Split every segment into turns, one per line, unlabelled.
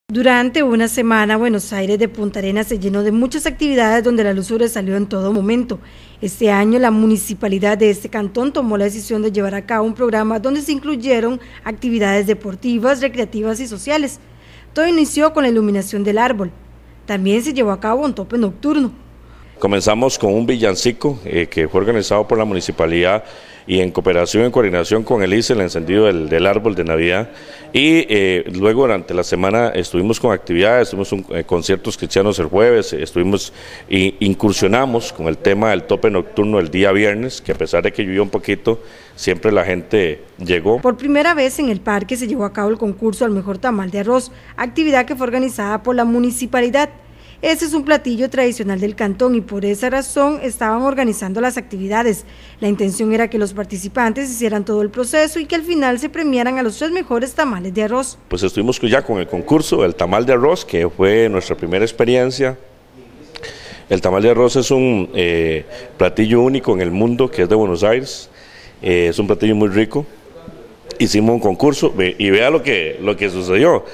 Durante una semana, Buenos Aires de Punta Arenas se llenó de muchas actividades donde la luz sobresalió en todo momento. Este año, la municipalidad de este cantón tomó la decisión de llevar a cabo un programa donde se incluyeron actividades deportivas, recreativas y sociales. Todo inició con la iluminación del árbol. También se llevó a cabo un tope nocturno.
Comenzamos con un villancico que fue organizado por la municipalidad y en cooperación, en coordinación con el ICE, el encendido del árbol de Navidad, y luego durante la semana estuvimos con actividades, estuvimos conciertos cristianos el jueves, incursionamos con el tema del tope nocturno el día viernes, que a pesar de que llovió un poquito, siempre la gente llegó.
Por primera vez en el parque se llevó a cabo el concurso al mejor tamal de arroz, actividad que fue organizada por la municipalidad. Este es un platillo tradicional del cantón y por esa razón estaban organizando las actividades. La intención era que los participantes hicieran todo el proceso y que al final se premiaran a los 3 mejores tamales de arroz.
Pues estuvimos ya con el concurso del tamal de arroz, que fue nuestra primera experiencia. El tamal de arroz es un platillo único en el mundo, que es de Buenos Aires. Es un platillo muy rico. Hicimos un concurso y vea lo que sucedió.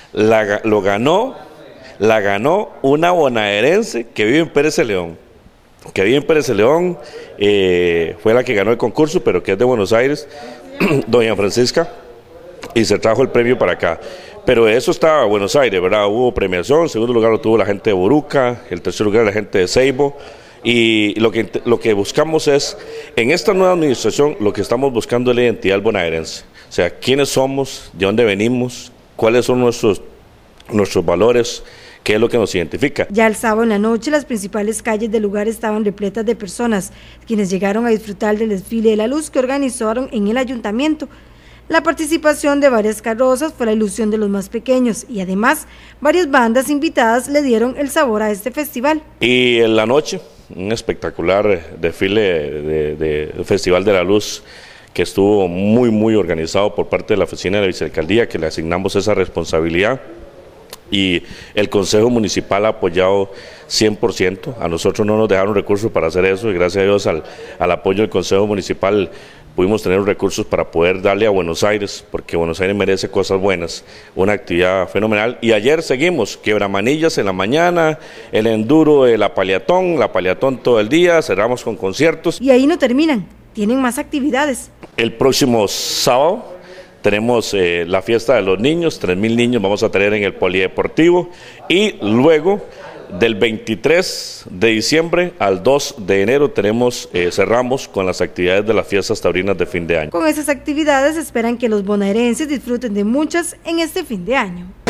La ganó una bonaerense que vive en Pérez de León. Fue la que ganó el concurso, pero que es de Buenos Aires, doña Francisca, y se trajo el premio para acá. Pero eso estaba en Buenos Aires, ¿verdad? Hubo premiación, en segundo lugar lo tuvo la gente de Boruca, el tercer lugar la gente de Ceibo, y lo que buscamos es, en esta nueva administración, lo que estamos buscando es la identidad bonaerense. O sea, quiénes somos, de dónde venimos, cuáles son nuestros valores, qué es lo que nos identifica.
Ya el sábado en la noche, las principales calles del lugar estaban repletas de personas, quienes llegaron a disfrutar del desfile de la luz que organizaron en el ayuntamiento. La participación de varias carrozas fue la ilusión de los más pequeños y además varias bandas invitadas le dieron el sabor a este festival.
Y en la noche, un espectacular desfile de Festival de la Luz que estuvo muy organizado por parte de la oficina de la vicealcaldía, que le asignamos esa responsabilidad. Y el Consejo Municipal ha apoyado 100%, a nosotros no nos dejaron recursos para hacer eso y gracias a Dios al apoyo del Consejo Municipal pudimos tener recursos para poder darle a Buenos Aires, porque Buenos Aires merece cosas buenas, una actividad fenomenal. Y ayer seguimos, quebramanillas en la mañana, el enduro, la paliatón todo el día, cerramos con conciertos.
Y ahí no terminan, tienen más actividades.
El próximo sábado tenemos la fiesta de los niños, 3,000 niños vamos a tener en el polideportivo y luego del 23 de diciembre al 2 de enero cerramos con las actividades de las fiestas taurinas de fin de año.
Con esas actividades esperan que los bonaerenses disfruten de muchas en este fin de año.